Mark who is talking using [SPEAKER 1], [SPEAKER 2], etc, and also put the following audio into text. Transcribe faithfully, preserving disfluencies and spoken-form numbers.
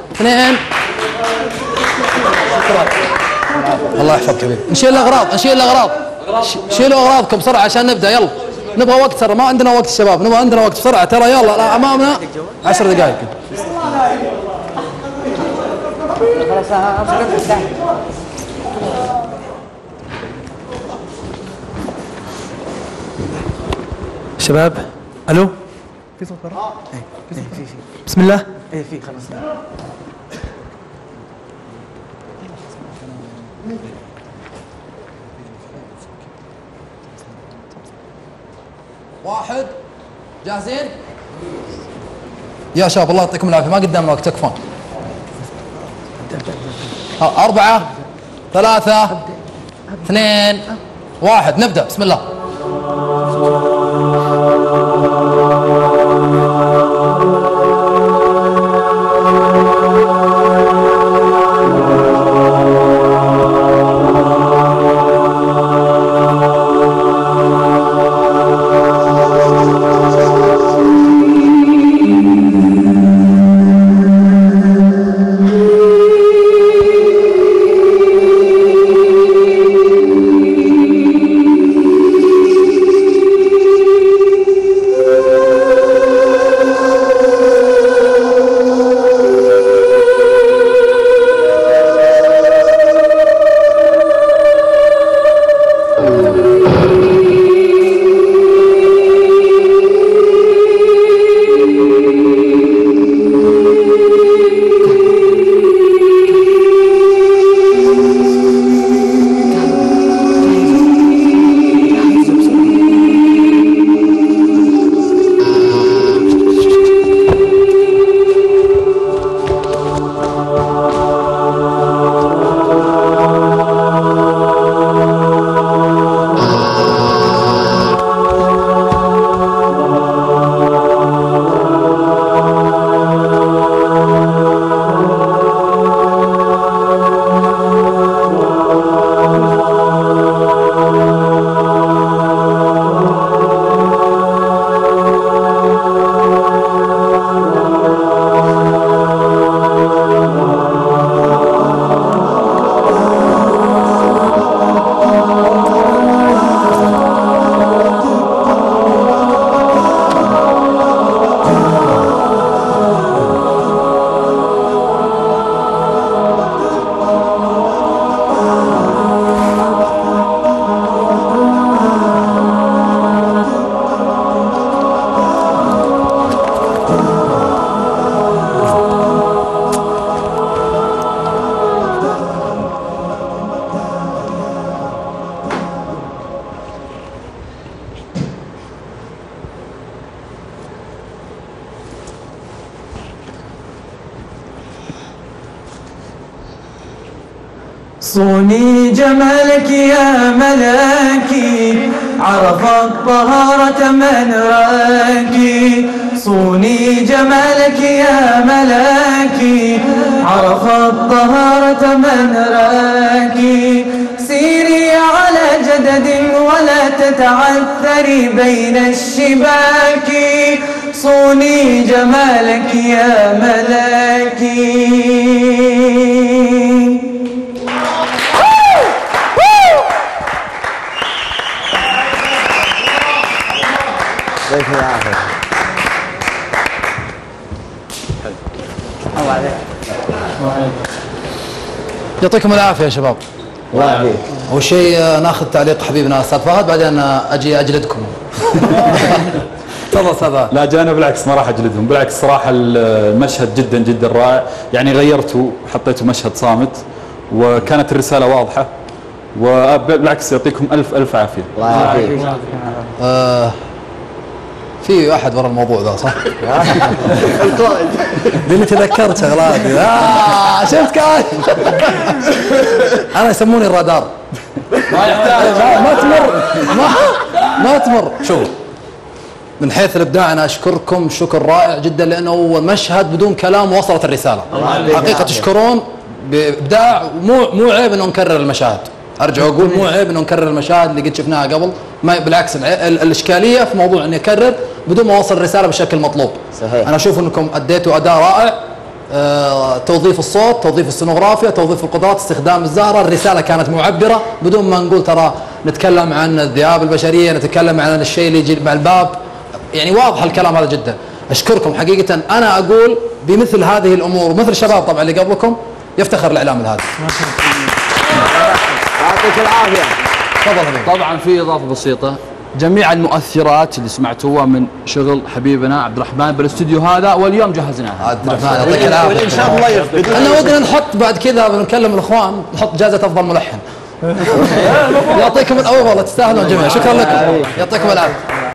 [SPEAKER 1] اثنين. الله يحفظك حبيبي. نشيل الاغراض نشيل الاغراض شيلوا اغراضكم بسرعه عشان نبدا. يلا نبغى وقت ترى، ما عندنا وقت الشباب، نبغى عندنا وقت بسرعه ترى. يلا لا امامنا عشر دقائق.
[SPEAKER 2] شباب الو في صوت برا؟ اي في في في بسم الله. اي في خلاص.
[SPEAKER 1] واحد جاهزين؟ يا شباب الله يعطيكم العافيه، ما قدامنا وقت، تكفون. أربعة ثلاثة اثنين واحد نبدأ. بسم الله.
[SPEAKER 3] صوني جمالك يا ملاكي، عرفت طهارة من راكي. صوني جمالك يا ملاكي، عرفت طهارة من راكي. سيري على جدد ولا تتعثري بين الشباك. صوني جمالك يا ملاكي.
[SPEAKER 1] يعطيكم العافيه يا شباب.
[SPEAKER 4] الله يعافيك.
[SPEAKER 1] اول شيء ناخذ تعليق حبيبنا استاذ فهد، بعدين اجي اجلدكم. تفضل استاذ.
[SPEAKER 5] لا جانا بالعكس، ما راح اجلدهم، بالعكس صراحه المشهد جدا جدا رائع، يعني غيرتوا حطيتوا مشهد صامت وكانت الرساله واضحه، وبالعكس يعطيكم الف الف عافيه.
[SPEAKER 4] الله يعافيك.
[SPEAKER 1] آه في احد ورا الموضوع ذا صح؟ لاني تذكرت شغلات. آه شفت كاش. انا يسموني الرادار.
[SPEAKER 5] ما يحتاج
[SPEAKER 1] ما تمر ما, ما تمر. شوف من حيث الابداع انا اشكركم شكر رائع جدا، لانه مشهد بدون كلام وصلت الرساله. حقيقه تشكرون بابداع، ومو مو عيب انه نكرر المشاهد. ارجع اقول مو عيب انه نكرر المشاهد اللي قد شفناها قبل، ما بالعكس الاشكاليه في موضوع اني اكرر بدون ما اوصل الرساله بالشكل المطلوب.
[SPEAKER 4] صحيح.
[SPEAKER 1] انا اشوف انكم اديتوا اداء رائع، آه، توظيف الصوت، توظيف السونوغرافيا، توظيف القدرات، استخدام الزهرة. الرسالة كانت معبرة بدون ما نقول ترى نتكلم عن الذئاب البشرية، نتكلم عن الشيء اللي يجي مع الباب، يعني واضح الكلام هذا جدا. أشكركم حقيقة. أنا أقول بمثل هذه الأمور ومثل الشباب طبعا اللي قبلكم يفتخر الإعلام الهادف.
[SPEAKER 4] يعطيك العافية.
[SPEAKER 1] تفضل حبيبي.
[SPEAKER 6] طبعا في إضافة بسيطة، جميع المؤثرات اللي سمعتوها من شغل حبيبنا عبد الرحمن بالاستوديو هذا واليوم جهزناها.
[SPEAKER 1] عبد الرحمن يعطيك العافية.
[SPEAKER 4] إن شاء الله يفقد.
[SPEAKER 1] أنا ودنا نحط بعد كذا بنكلم الإخوان نحط جائزة أفضل ملحن. يعطيكم العافية والله تستاهلون جميعا. شكرا لكم. يعطيكم العافية.